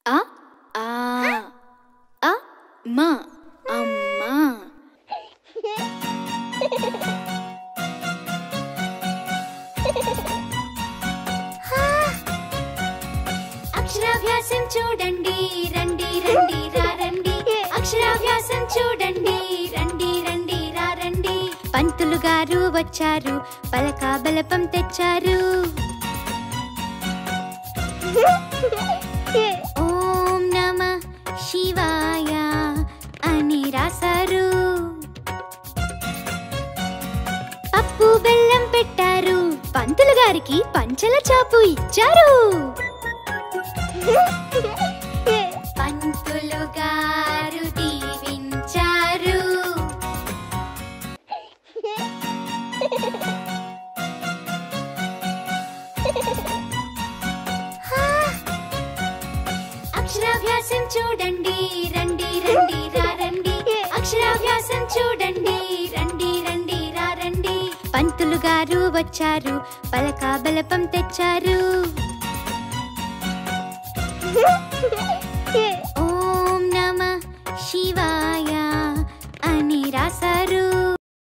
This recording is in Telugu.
ఆ ఆ అ మ అమ్మ. అక్షరాభ్యాసం చూడండి రండి రండి రండి. అక్షరాభ్యాసం చూడండి రండి రండి రండి. పంతులు గారు వచ్చారు, పలక బలపం తెచ్చారు. ఓం నమః శివాయ అని రాశారు. పప్పు బెల్లం పెట్టారు, పంతులు గారికి పంచల చాపు ఇచ్చారు. పంతులు గారు దీవించారు. అక్షరాభ్యాసం చూడండి రండి రండి రండి. అక్షరాభ్యాసం చూడండి రండి రండి రండి. పంతులు గారు వచ్చారు, పలక బలపం తెచ్చారు.